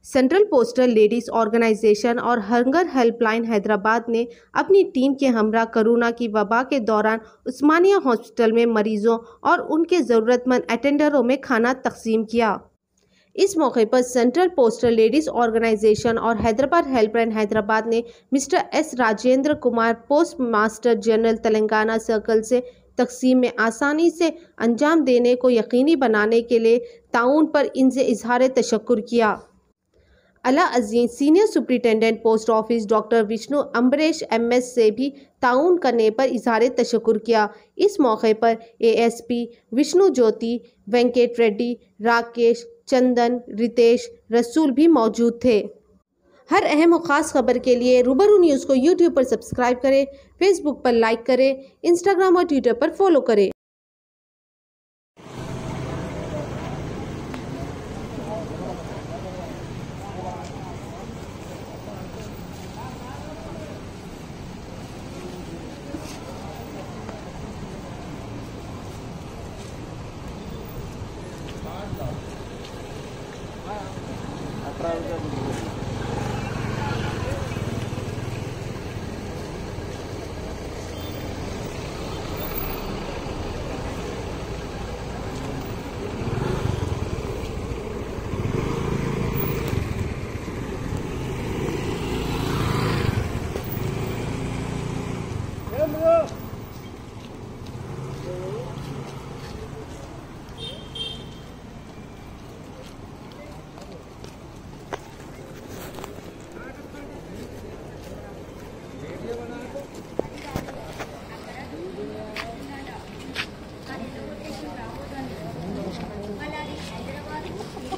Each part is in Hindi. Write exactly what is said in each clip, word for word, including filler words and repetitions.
सेंट्रल पोस्टल लेडीज़ ऑर्गेनाइजेशन और हंगर हेल्पलाइन हैदराबाद ने अपनी टीम के हमरा कोरोना की वबा के दौरान उस्मानिया हॉस्पिटल में मरीजों और उनके ज़रूरतमंद अटेंडरों में खाना तकसीम किया। इस मौके पर सेंट्रल पोस्टल लेडीज़ ऑर्गेनाइजेशन और हैदराबाद हेल्पलाइन हैदराबाद ने mister S Rajendra Kumar, postmaster general Telangana circle से तकसीम में आसानी से अंजाम देने को यकीनी बनाने के लिए ताउन पर इनसे इजहार तशक्कुर किया। अला अजीम senior superintendent post office doctor Vishnu Ambaresh M S से भी ताउन करने पर इजहार तशक्कुर किया। इस मौके पर A S P Vishnu Jyoti, Venkat Reddy, Rakesh, Chandan, Ritesh, Rasool भी मौजूद थे। हर अहम और ख़ास खबर के लिए रूबरू न्यूज़ को यूट्यूब पर सब्सक्राइब करें, फेसबुक पर लाइक करें, इंस्टाग्राम और ट्विटर पर फॉलो करें।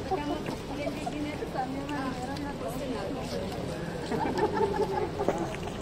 Gracias.